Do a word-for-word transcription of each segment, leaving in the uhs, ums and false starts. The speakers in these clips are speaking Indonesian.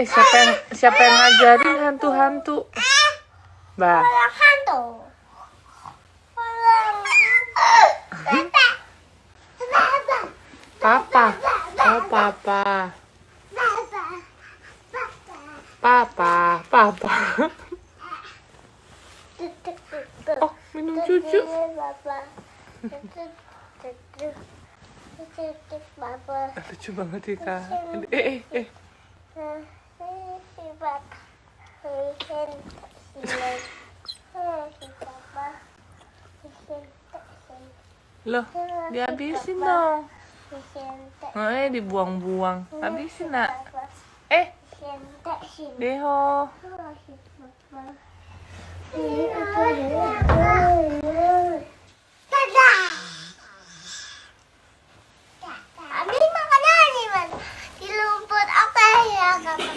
Eh, siapa yang siapa yang ngajarin hantu-hantu? Bah. Hantu. Papa. Oh, papa. Papa, papa. Oh, minum susu. Lucu banget ya, Kak. Eh, eh, eh. Loh, dihabisin dong. Eh, dibuang-buang. Habisin, nak. Eh, Deho. Abi makan ini, Man. Di lumpur apa ya, Kakak?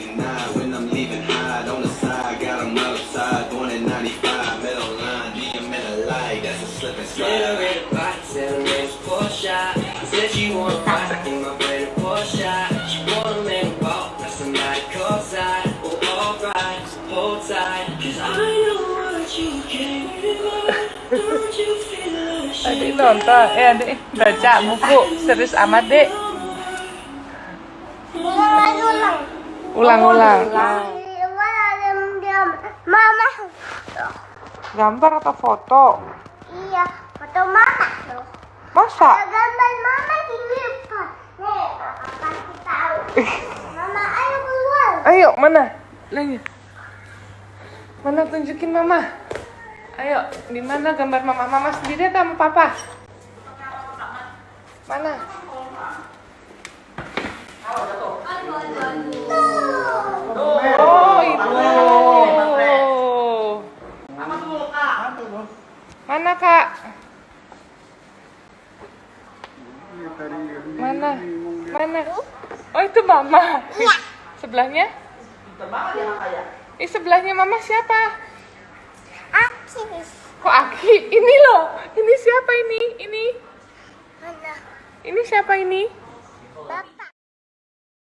Adik nonton, eh adik baca buku serius amat dek. Ulang-ulang. Ulang-ulang. Mama. Gambar atau foto? Iya, foto mama loh. Masa? Ada gambar mama di depan. Nih, kakak kasih tahu. Mama, ayo keluar. Ayo, mana? Lagi. Mana tunjukin mama? Ayo, di mana gambar mama? Mama sendiri atau sama papa? Mana? Oh, itu. Mana, Kak? Mana? Mana? Oh, itu mama. Sebelahnya? Ih, sebelahnya mama siapa? Aki. Kok Aki? Ini loh. Ini siapa ini? Ini. Mana? Ini siapa ini? Bapak.